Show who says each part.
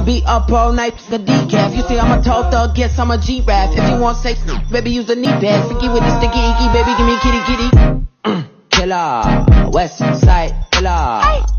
Speaker 1: be up all night, the decaf. You say I'm a tall thug, yes, I'm a G-Rap. If you want sex, baby, use a knee pad. Sticky with the sticky icky, baby, give me kitty kitty. Killer, West Side Killer.